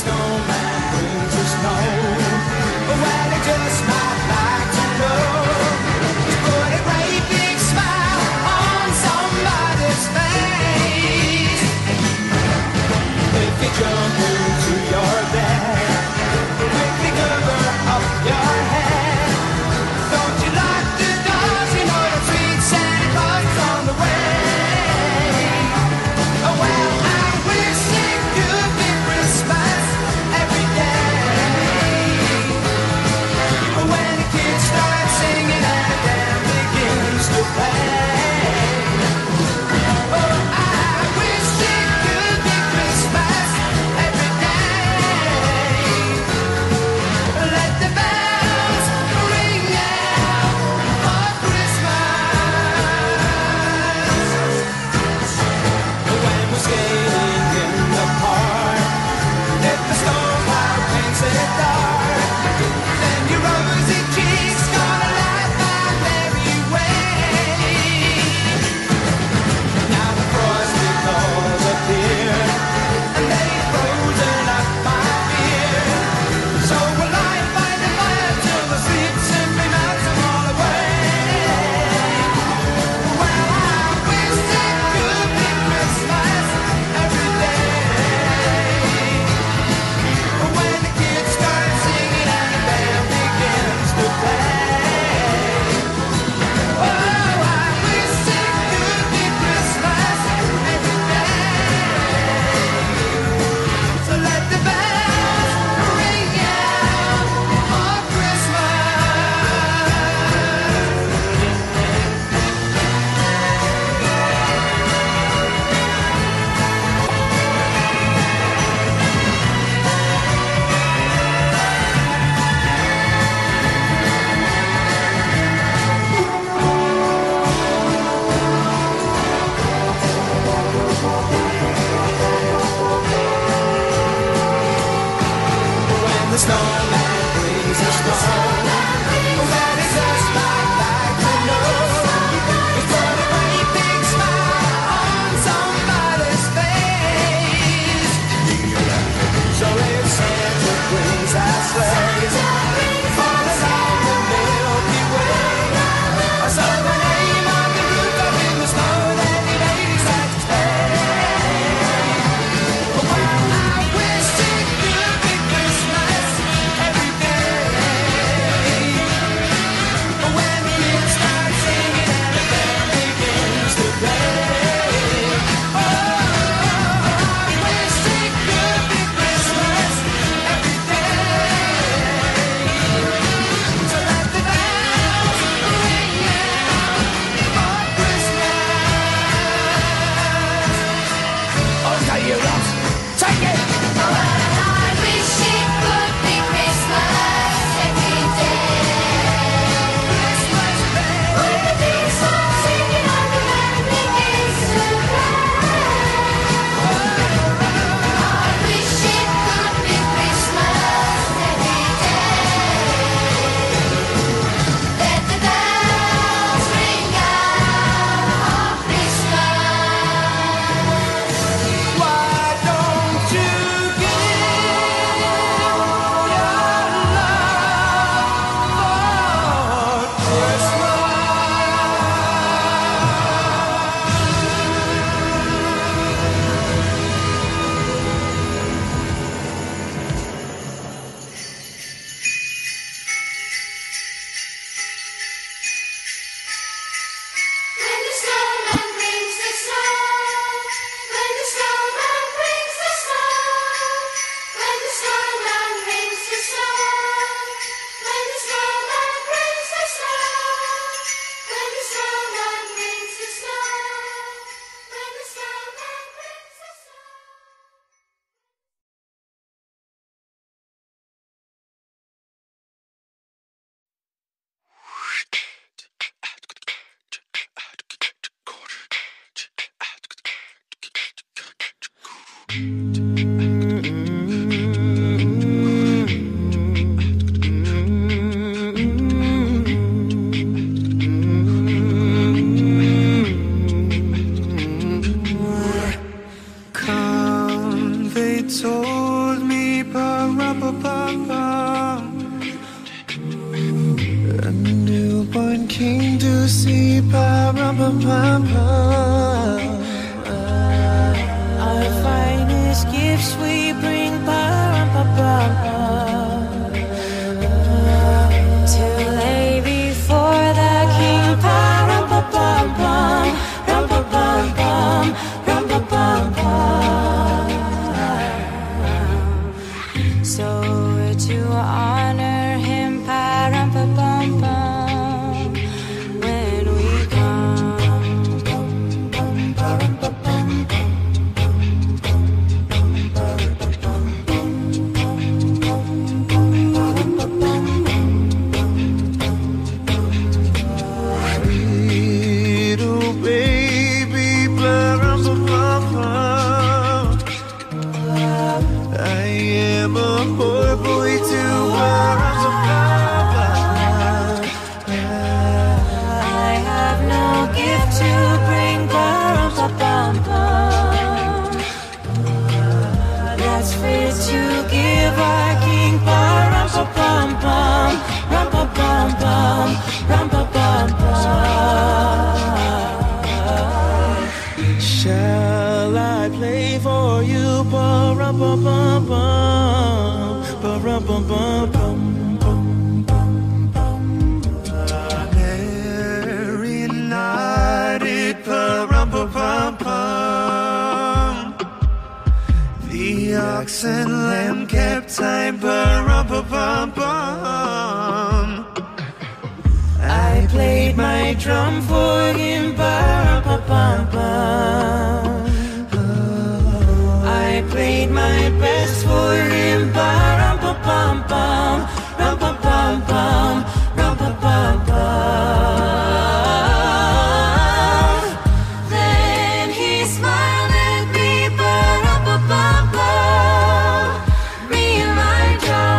snowman brings the snow, well, he just might like to know. Just put a great big smile on somebody's face. If you jump into your bed, quickly cover up your head. Don't you lock the doors, you know the sweet Santa Claus is on the way. Oh, well, I wish it could be Christmas every day. When the kids start singing and the band begins to play. Oh, I wish it could be Christmas every day. Let the bells ring out for Christmas. When we're skating in the park, if the snowplow paints it dark, then your rosy cheeks gonna light my merry way. Now the frosty claws appear, and they've frozen up my fear. So we'll lie by the fire till the sleep simply melts them all away. Well, I wish it could be Christmas every day. When the kids start singing and the band begins to play. Oh, I wish it could be Christmas every day. So let the bells ring out for Christmas. When the snowman brings the snow, well, he just might like to know. He's put a great big smile on somebody's face. So if Santa brings our sleighs all along the Milky Way, I saw the name on the roof up in the snow that he made his life to stay. Well, I wish it could be Christmas every day. When the kids start singing and the band begins to play. Oh, I wish it could be Christmas every day. So let the bells ring out for Christmas. Okay, you lot, take it. I wish it could be Christmas every day. Christmas, baby. When the kids start singing and the band begins to play. I wish it could be Christmas every day. Let the bells ring out for Christmas. Why don't you give your love for Christmas? When the snowman brings the snow, when the snowman brings the snow, when the snowman brings the snow, when the snowman brings the snow, when the snowman brings the snow, when the snowman brings the snow. Come, they told me, but king to see pa-rum-pa-pam-pam. Our finest gifts we bring pa-rum-pa-pam-pam. To lay before the king pa-rum-pa-pam-pam. Rum-pa-pam-pam, rum-pa-pam-pam. So to honor him pa-rum-pa-pam-pam, when we Little baby, pa-rum-pa-pam-pam. I am a poor boy too, pa-rum-pa-pam-pam. I have no gift to bring pa-rum-pa-pam-pam. That's fit to give our king pa-rum-pa-pam-pam. Rum-pa-pam-pam, rum-pa-pam-pam. Shall I play for you, pa-rum-pa-pam-pam, pa-rum-pa-pam-pam. Mary nodded, pa-rum-pa-pam-pam. The ox and lamb kept time, pa-rum-pa-pam-pam. I played my drum for him, pa-rum-pa-pam-pam. I played my best for him, pa-rum-pa-pam-pam. Rum-pa-pam-pam, rum-pa-pam-pam. Then he smiled at me, pa-rum-pa-pam-pam. Me and my drum.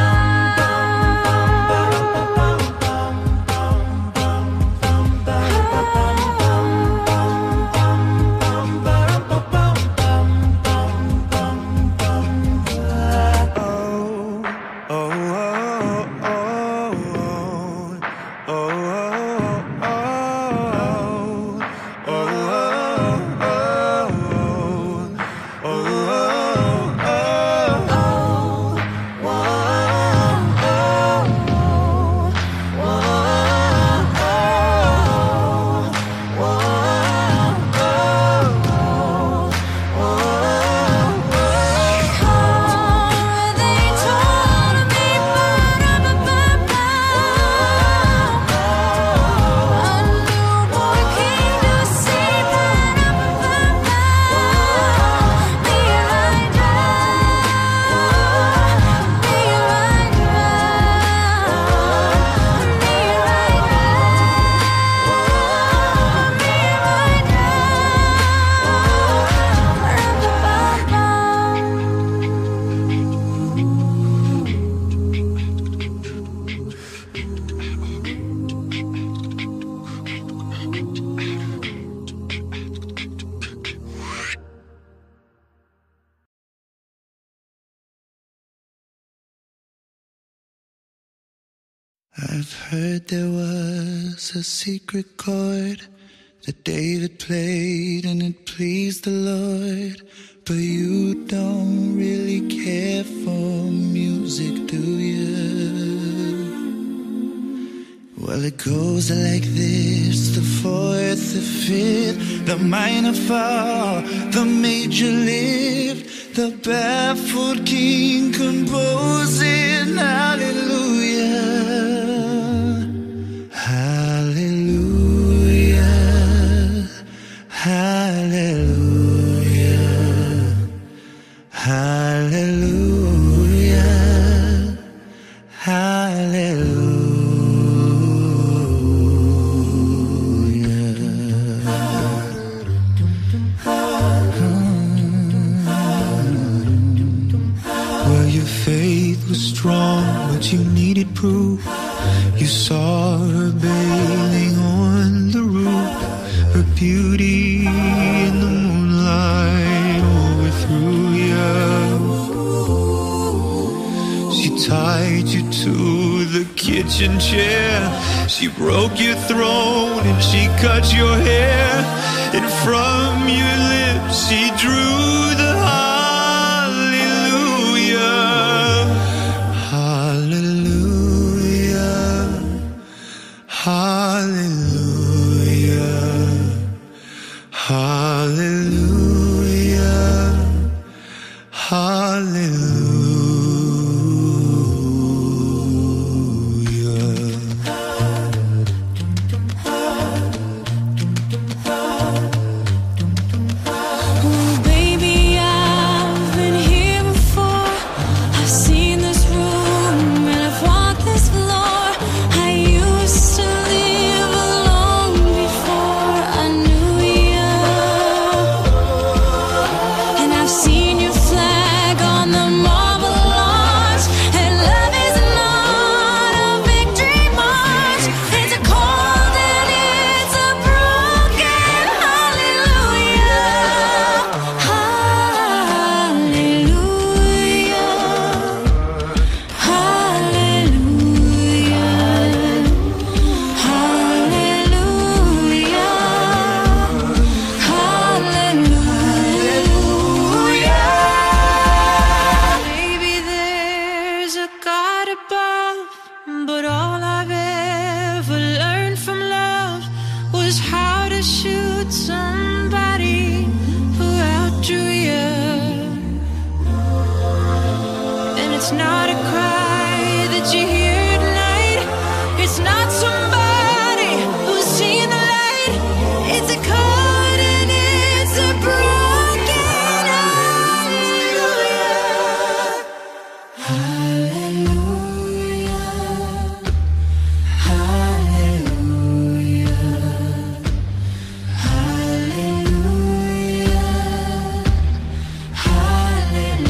I've heard there was a secret chord that David played and it pleased the Lord. But you don't really care for music, do you? Well, it goes like this: the fourth, the fifth, the minor fall, the major lift, the baffled king composing hallelujah. Hallelujah, hallelujah, hallelujah, hallelujah. Well, your faith was strong, but you needed proof. You saw her bathing on the roof, her beauty in the moonlight overthrew you. She tied you to the kitchen chair She broke your throat and she cut your hair, and from your lips she drew the hallelujah. Hallelujah. Hallelujah. Hallelujah. Hallelujah. It's not a cry that you hear at night. It's not somebody who's seen the light. It's a chord and it's a broken hallelujah. Hallelujah. Hallelujah. Hallelujah.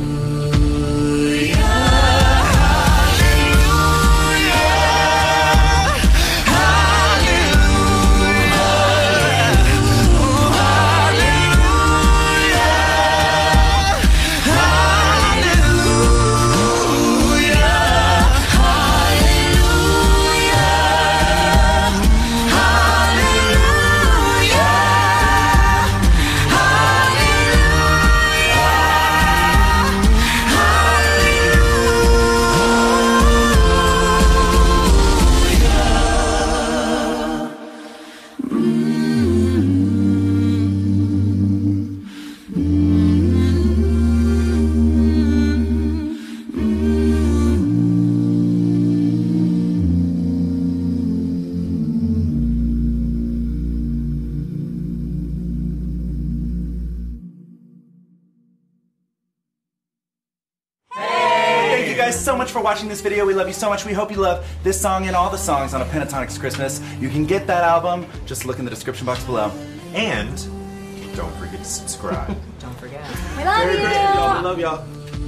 Thank you guys so much for watching this video. We love you so much. We hope you love this song and all the songs on A Pentatonix Christmas. You can get that album. Just look in the description box below. And don't forget to subscribe. Don't forget. We love you. Y'all, we love y'all.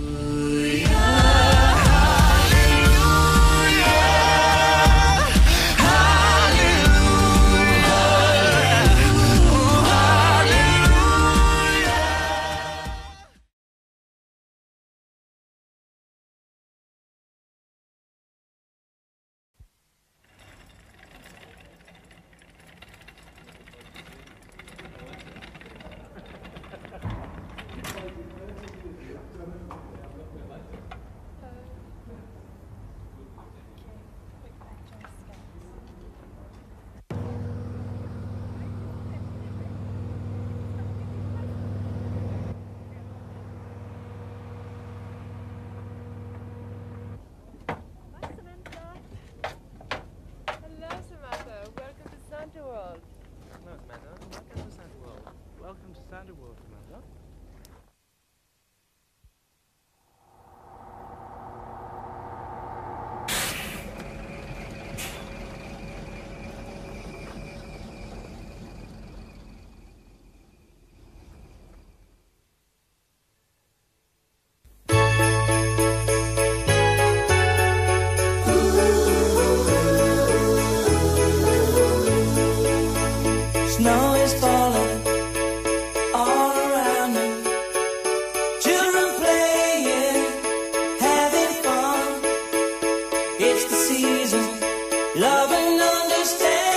Welcome to Santa World, Commander. Snow is falling all around me. Children playing, having fun. It's the season, love and understand.